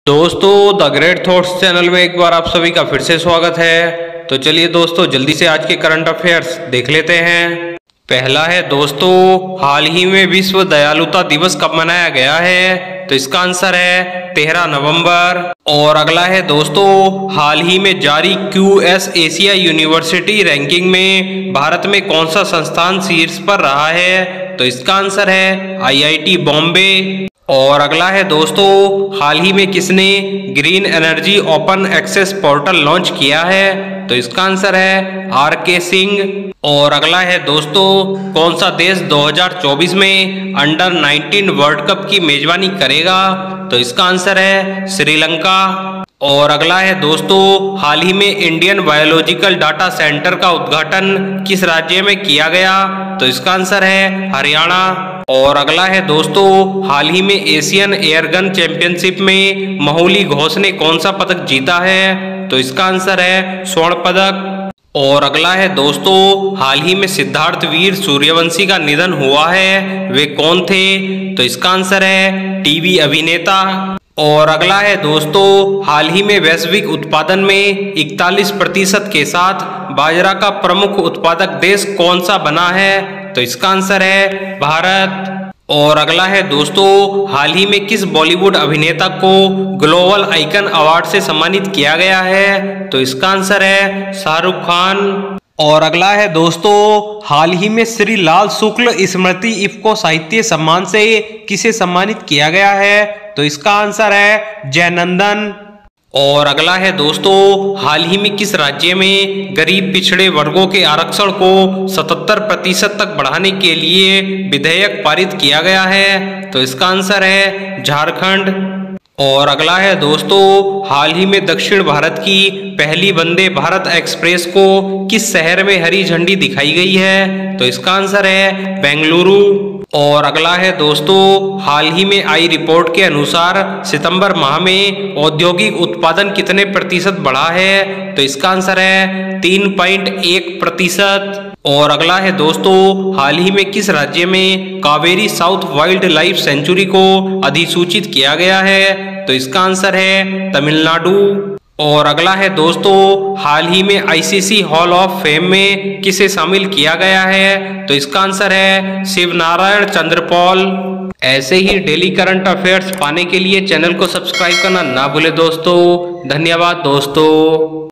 दोस्तों the great thoughts channel में एक बार आप सभी का फिर से स्वागत है। तो चलिए दोस्तों जल्दी से आज के करंट अफेयर्स देख लेते हैं। पहला है दोस्तों, हाल ही में विश्व दयालुता दिवस कब मनाया गया है? तो इसका आंसर है 13 नवंबर। और अगला है दोस्तों, हाल ही में जारी QS एशिया यूनिवर्सिटी रैंकिंग में भारत में कौन सा संस्थान शीर्ष पर रहा है? तो इसका आंसर है IIT बॉम्बे। और अगला है दोस्तों, हाल ही में किसने green energy open access portal launch किया है? तो इसका आंसर है RK सिंह। और अगला है दोस्तों, कौन सा देश 2024 में अंडर 19 वर्ल्ड कप की मेजबानी करेगा? तो इसका आंसर है श्रीलंका। और अगला है दोस्तों, हाल ही में इंडियन बायोलॉजिकल डाटा सेंटर का उद्घाटन किस राज्य में किया गया? तो इसका आंसर है हरियाणा। और अगला है दोस्तों, हाल ही में एशियन एयरगन चैंपियनशिप में माहुली घोष ने कौन सा पदक जीता है? तो इसका आंसर है स्वर्ण पदक। और अगला है दोस्तों, हाल ही में सिद्धार्थ वीर सूर्यवंशी का निधन हुआ है, वे कौन थे? तो इसका आंसर है टीवी अभिनेता। और अगला है दोस्तों, हाल ही में वैश्विक उत्पादन में 41% के साथ बाजरा का प्रमुख उत्पादक देश कौन सा बना है? तो इसका आंसर है भारत। और अगला है दोस्तों, हाल ही में किस बॉलीवुड अभिनेता को ग्लोबल आइकन अवार्ड से सम्मानित किया गया है? तो इसका आंसर है शाहरुख खान। और अगला है दोस्तों, हाल ही में श्री लाल शुक्ल स्मृति इफ्को साहित्य सम्मान से किसे सम्मानित किया गया है? तो इसका आंसर है जयनंदन। और अगला है दोस्तों, हाल ही में किस राज्य में गरीब पिछड़े वर्गों के आरक्षण को 77% तक बढ़ाने के लिए विधेयक पारित किया गया है? तो इसका आंसर है झारखंड। और अगला है दोस्तों, हाल ही में दक्षिण भारत की पहली वंदे भारत एक्सप्रेस को किस शहर में हरी झंडी दिखाई गई है? तो इसका आंसर है बेंगलुरु। और अगला है दोस्तों, हाल ही में आई रिपोर्ट के अनुसार सितंबर माह में औद्योगिक उत्पादन कितने प्रतिशत बढ़ा है? तो इसका आंसर है 3.1%। और अगला है दोस्तों, हाल ही में किस राज्य में Kaveri south wildlife sanctuary को अधिसूचित किया गया है? तो इसका आंसर है तमिलनाडु। और अगला है दोस्तों, हाल ही में ICC हॉल ऑफ फेम में किसे शामिल किया गया है? तो इसका आंसर है शिव नारायण चंद्रपॉल। ऐसे ही डेली करंट अफेयर्स पाने के लिए चैनल को सब्सक्राइब करना ना भूले दोस्तों। धन्यवाद दोस्तों।